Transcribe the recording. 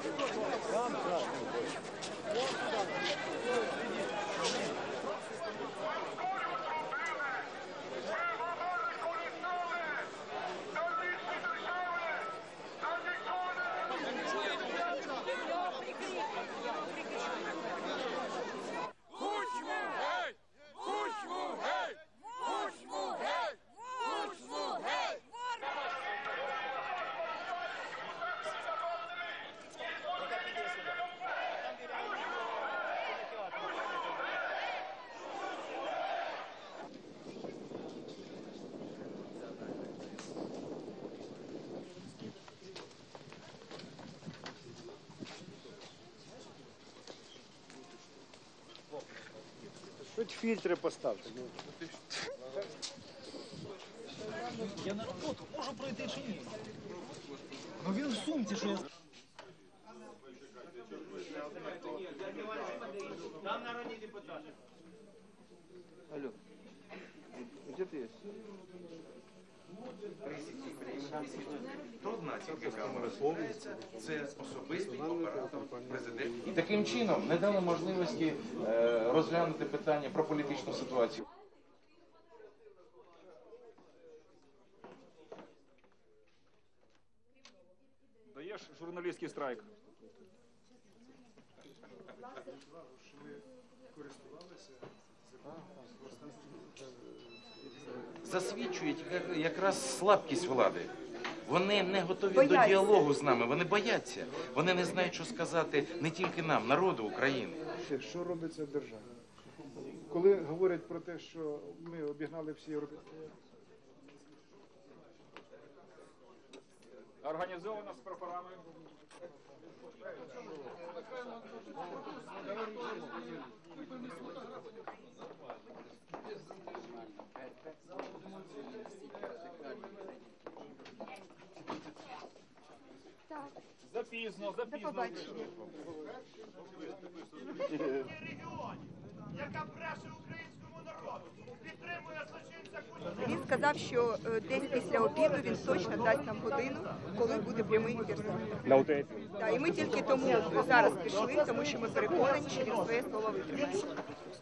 Хоч фільтри поставте. Я на роботу можу пройти чи ні? Ну він в сумці, що я... Там народні депутати. Алло, где ты есть? Трудна тільки камера повністю. Це особистий оператор президента. І таким чином не дали можливості розглянути питання про політичну ситуацію. Даєш журналістський страйк. Засвідчують якраз слабкість влади. Вони не готові до діалогу з нами, вони бояться. Вони не знають, що сказати не тільки нам, народу України. Що робиться в державі? Коли говорять про те, що ми обігнали всі європейські... Організовано з прапорами. Так. Запізно, До запізно. побачення. Яка бреше українському народу, підтримує злочинця Кучма. Він сказав, що десь після обіду він точно дасть нам годину, коли буде прямий ефір. На І ми тільки тому зараз пішли, тому що ми переконані, що він своє слово витримає.